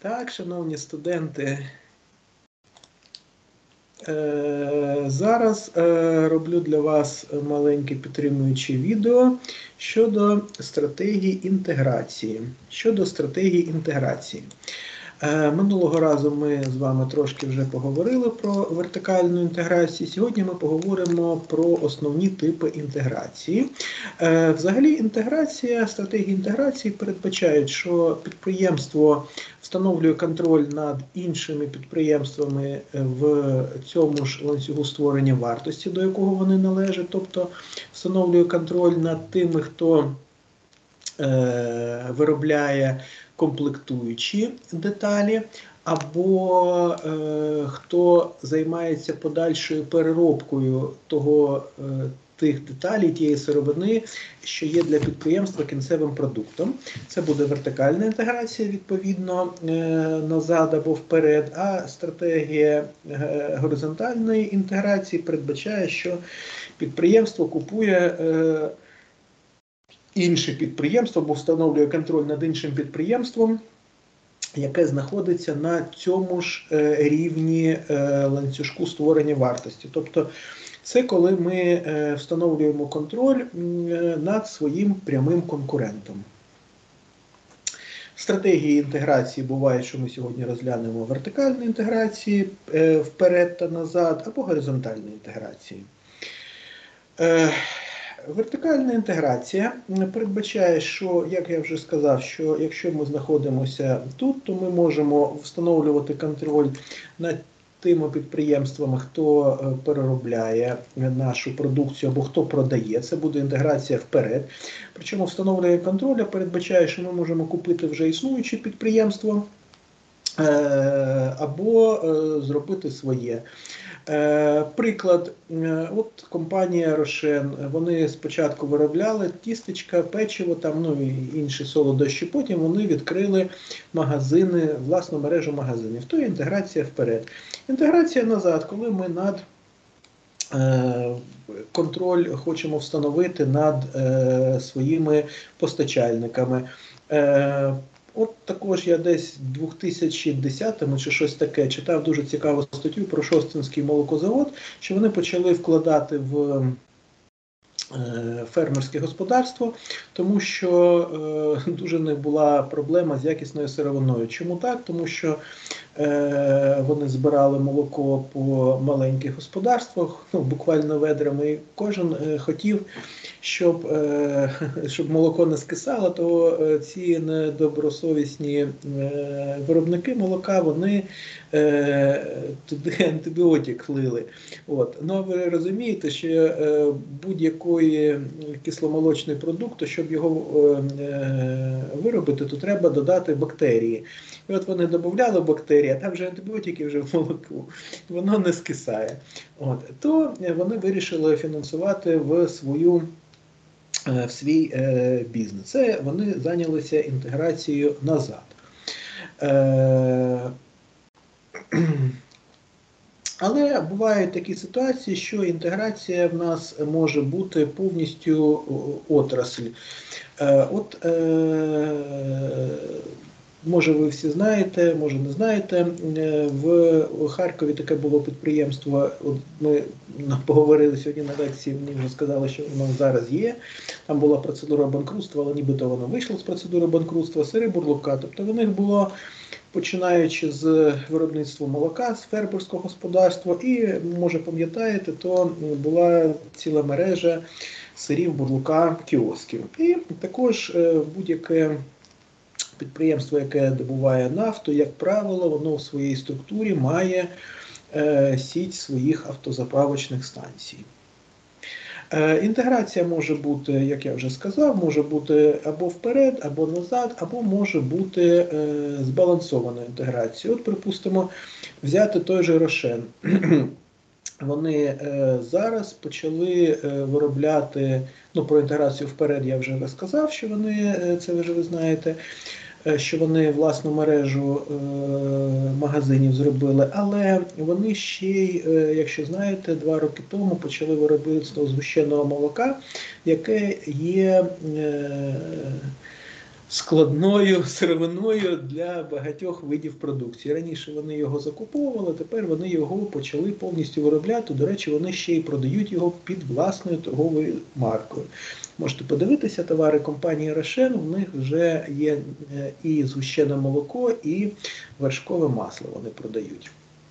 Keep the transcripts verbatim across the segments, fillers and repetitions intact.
Так, шановні студенти, е, зараз е, роблю для вас маленьке підтримуюче відео щодо стратегії інтеграції. Щодо стратегії інтеграції. Е, минулого разу ми з вами трошки вже поговорили про вертикальну інтеграцію. Сьогодні ми поговоримо про основні типи інтеграції. Е, взагалі інтеграція, стратегії інтеграції передбачають, що підприємство встановлює контроль над іншими підприємствами в цьому ж ланцюгу створення вартості, до якого вони належать, тобто встановлює контроль над тими, хто е, виробляє комплектуючі деталі, або е, хто займається подальшою переробкою того, е, тих деталей, тієї сировини, що є для підприємства кінцевим продуктом. Це буде вертикальна інтеграція, відповідно, е, назад або вперед, а стратегія е, горизонтальної інтеграції передбачає, що підприємство купує е, інше підприємство або встановлює контроль над іншим підприємством, яке знаходиться на цьому ж рівні ланцюжку створення вартості. Тобто це коли ми встановлюємо контроль над своїм прямим конкурентом. Стратегії інтеграції буває, що ми сьогодні розглянемо вертикальної інтеграції вперед та назад, або горизонтальної інтеграції. Вертикальна інтеграція передбачає, що, як я вже сказав, що якщо ми знаходимося тут, то ми можемо встановлювати контроль над тими підприємствами, хто переробляє нашу продукцію або хто продає. Це буде інтеграція вперед. Причому встановлює контроль передбачає, що ми можемо купити вже існуюче підприємство або зробити своє. Приклад, от компанія Рошен, вони спочатку виробляли тістечка, печиво, там, ну і інші солодощі, потім вони відкрили магазини, власну мережу магазинів. То є інтеграція вперед. Інтеграція назад, коли ми над е, контроль хочемо встановити над е, своїми постачальниками. Е, От також я десь в дві тисячі десятому чи щось таке читав дуже цікаву статтю про Шосткинський молокозавод, що вони почали вкладати в фермерське господарство, тому що е, дуже не була проблема з якісною сировиною. Чому так? Тому що е, вони збирали молоко по маленьких господарствах, ну, буквально ведрами, і кожен е, хотів, щоб, е, щоб молоко не скисало, то е, ці недобросовісні е, виробники молока, вони е, туди антибіотик лили. От. Ну, ви розумієте, що е, будь-якої кисломолочний продукт, то щоб його е, виробити, то треба додати бактерії. І от вони додавали бактерії, а там вже антибіотики вже в молоку, воно не скисає. От. То вони вирішили фінансувати в свою в свій е, бізнес. Це вони зайнялися інтеграцією назад. Е, Але бувають такі ситуації, що інтеграція в нас може бути повністю отрасль. Е, от, е, може ви всі знаєте, може не знаєте, в Харкові таке було підприємство, от ми поговорили сьогодні на лекції, мені вже сказали, що воно зараз є, там була процедура банкрутства, але нібито воно вийшло з процедури банкрутства, сири бурлука, тобто в них було, починаючи з виробництва молока, з фермерського господарства, і, може пам'ятаєте, то була ціла мережа сирів, бурлука, кіосків. І також будь-яке підприємство, яке добуває нафту, як правило, воно в своїй структурі має е, сіть своїх автозаправочних станцій. Е, інтеграція може бути, як я вже сказав, може бути або вперед, або назад, або може бути е, збалансована інтеграція. От, припустимо, взяти той же Рошен. Вони е, зараз почали е, виробляти, ну про інтеграцію вперед я вже розказав, що вони, е, це ви вже ви знаєте, е, що вони власну мережу е, магазинів зробили, але вони ще й, е, якщо знаєте, два роки тому почали виробництво згущеного молока, яке є е, складною сировиною для багатьох видів продукції. Раніше вони його закуповували, тепер вони його почали повністю виробляти. До речі, вони ще й продають його під власною торговою маркою. Можете подивитися, товари компанії Рошен, в них вже є і згущене молоко, і вершкове масло вони продають.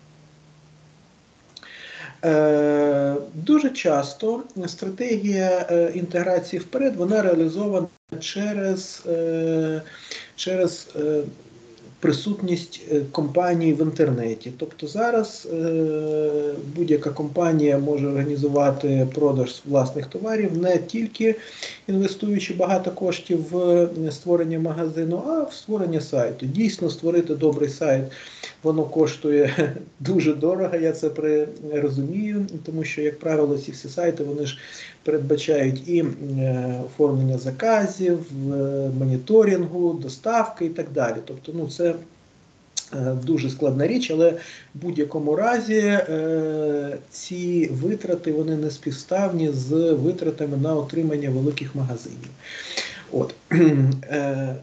Дуже часто стратегія інтеграції вперед, вона реалізована через, через присутність компаній в інтернеті. Тобто зараз будь-яка компанія може організувати продаж власних товарів, не тільки інвестуючи багато коштів в створення магазину, а в створення сайту. Дійсно, створити добрий сайт, воно коштує дуже дорого, я це розумію, тому що, як правило, ці всі сайти, вони ж передбачають і оформлення заказів, моніторингу, доставки і так далі. Тобто, ну, це дуже складна річ, але в будь-якому разі е, ці витрати, вони не співставні з витратами на отримання великих магазинів. От. Е,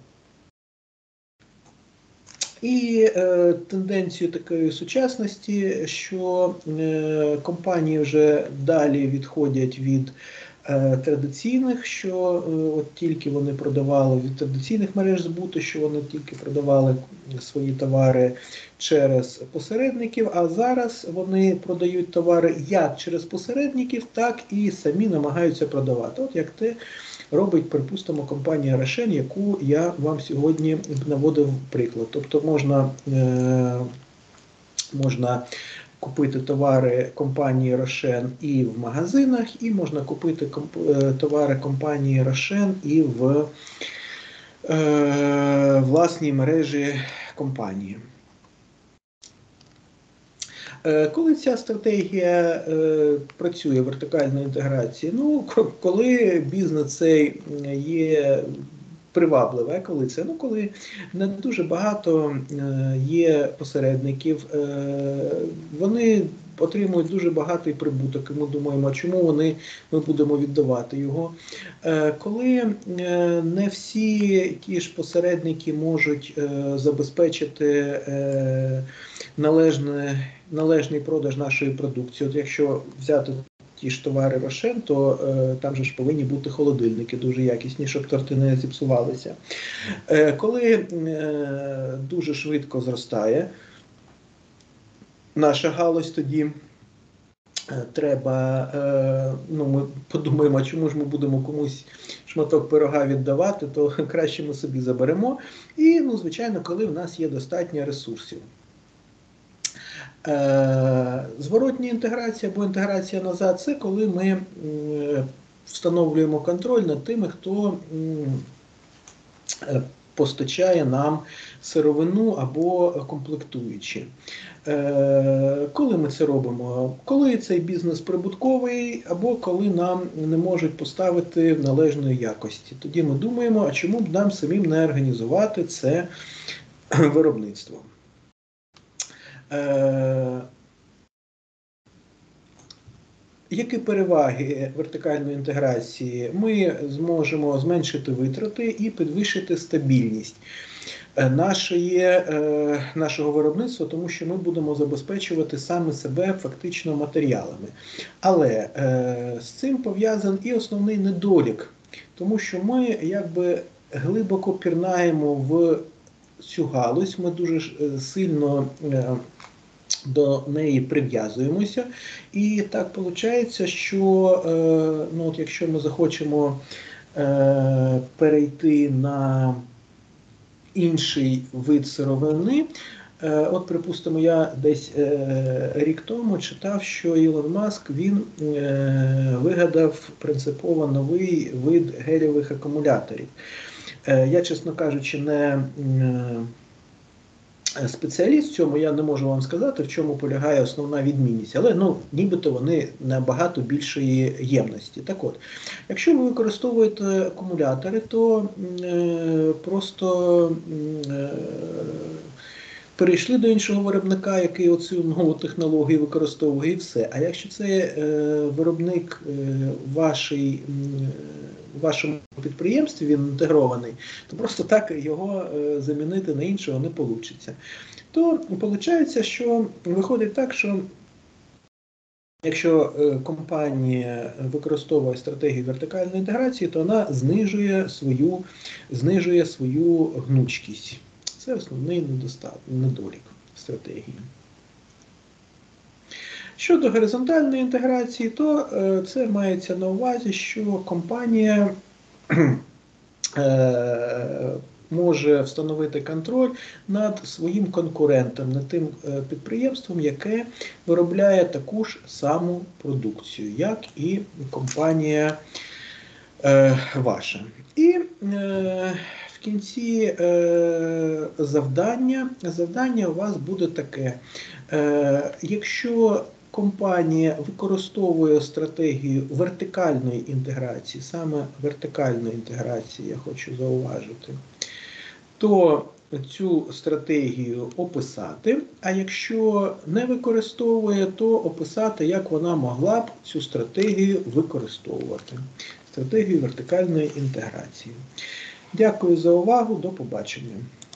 І е, тенденцію такої сучасності, що е, компанії вже далі відходять від е, традиційних, що е, от тільки вони продавали від традиційних мереж збуту, що вони тільки продавали свої товари через посередників, а зараз вони продають товари як через посередників, так і самі намагаються продавати. От як те робить, припустимо, компанія Рошен, яку я вам сьогодні наводив приклад. Тобто можна, е, можна купити товари компанії Рошен і в магазинах, і можна купити комп, е, товари компанії Рошен і в е, власній мережі компанії. Коли ця стратегія е, працює, вертикальної інтеграції? Ну, коли бізнес цей є привабливий, а коли це? Ну, коли не дуже багато е, є посередників, е, вони отримують дуже багатий прибуток, і ми думаємо, а чому вони, ми будемо віддавати його. Е, коли е, не всі ті ж посередники можуть е, забезпечити е, належне належний продаж нашої продукції. От якщо взяти ті ж товари Рошен, то е, там же ж повинні бути холодильники дуже якісні, щоб торти не зіпсувалися. Е, коли е, дуже швидко зростає наша галузь, тоді е, треба, е, ну ми подумаємо, чому ж ми будемо комусь шматок пирога віддавати, то краще ми собі заберемо. І, ну, звичайно, коли в нас є достатньо ресурсів. Зворотня інтеграція або інтеграція назад – це коли ми встановлюємо контроль над тими, хто постачає нам сировину або комплектуючі. Коли ми це робимо? Коли цей бізнес прибутковий, або коли нам не можуть поставити в належної якості. Тоді ми думаємо, а чому б нам самим не організувати це виробництво. Е, які переваги вертикальної інтеграції? Ми зможемо зменшити витрати і підвищити стабільність нашої, е, нашого виробництва, тому що ми будемо забезпечувати саме себе фактично матеріалами. Але е, з цим пов'язаний і основний недолік, тому що ми якби глибоко пірнаємо в цю галузь, ми дуже сильно е, до неї прив'язуємося. І так виходить, що е, ну, от якщо ми захочемо е, перейти на інший вид сировини, е, от, припустимо, я десь е, рік тому читав, що Ілон Маск, він е, вигадав принципово новий вид гелєвих акумуляторів. Е, я, чесно кажучи, не е, спеціаліст в цьому, я не можу вам сказати, в чому полягає основна відмінність, але ну, нібито вони набагато більшої ємності. Так от, якщо ви використовуєте акумулятори, то е, просто е, перейшли до іншого виробника, який оцю нову технологію використовує, і все. А якщо це е, виробник е, вашій, в вашому підприємстві, він інтегрований, то просто так його е, замінити на іншого не вийде. То виходить, що виходить так, що якщо компанія використовує стратегію вертикальної інтеграції, то вона знижує свою, знижує свою гнучкість. Це основний недолік стратегії. Щодо горизонтальної інтеграції, то це мається на увазі, що компанія може встановити контроль над своїм конкурентом, над тим підприємством, яке виробляє таку ж саму продукцію, як і компанія е, ваша. І е, в кінці е, завдання, завдання у вас буде таке. Е, якщо компанія використовує стратегію вертикальної інтеграції, саме вертикальної інтеграції, я хочу зауважити, то цю стратегію описати, а якщо не використовує, то описати, як вона могла б цю стратегію використовувати. Стратегію вертикальної інтеграції. Дякую за увагу, до побачення.